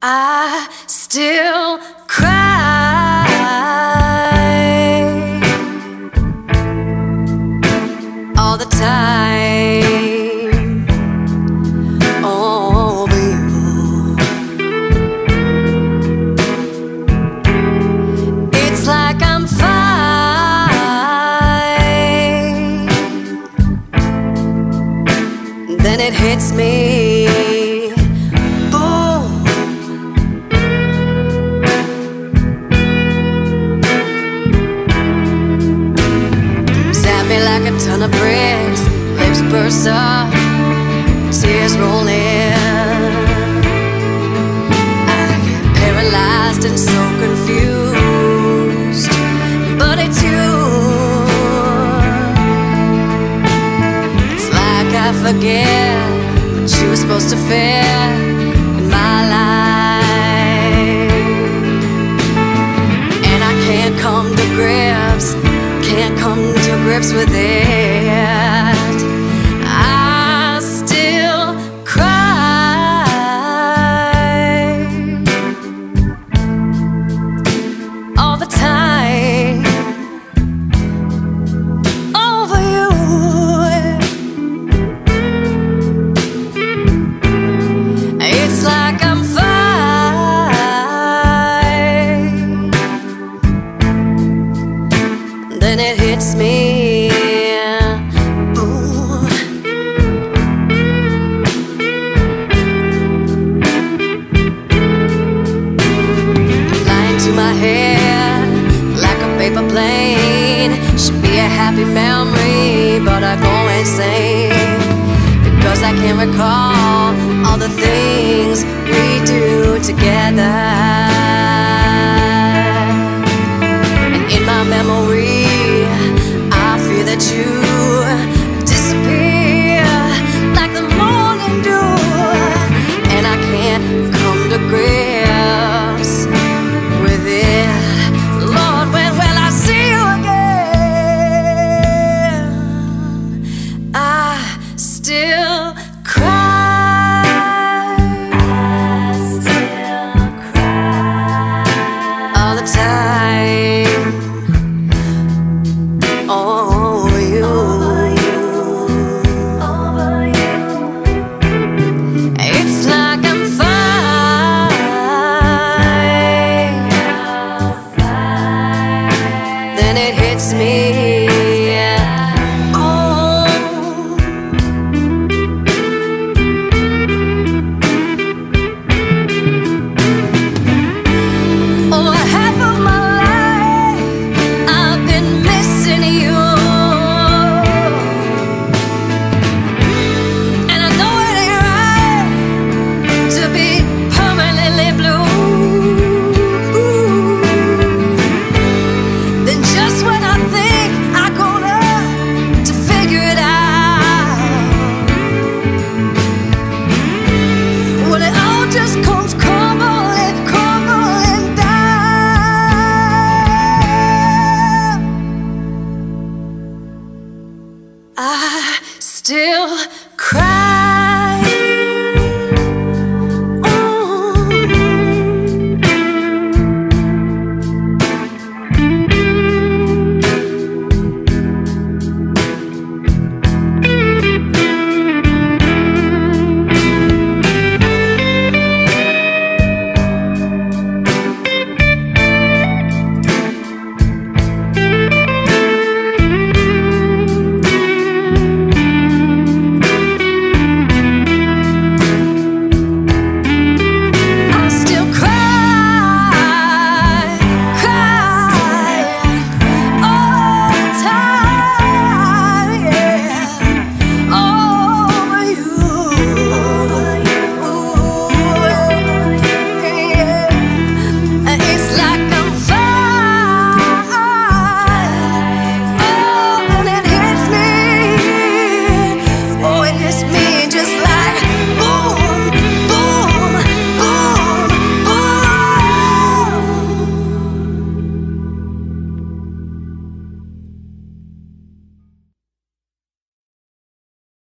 I still cry all the time over you. It's like I'm fine, then it hits me. Like a ton of bricks, lips burst up, tears roll in. I get paralyzed and so confused, but it's you. It's like I forget what you were supposed to fit in my life, and I can't come to grips with it. I still cry all the time over you. It's like I'm fine, then it hits me. Paper plane should be a happy memory, but I go insane because I can't recall all the things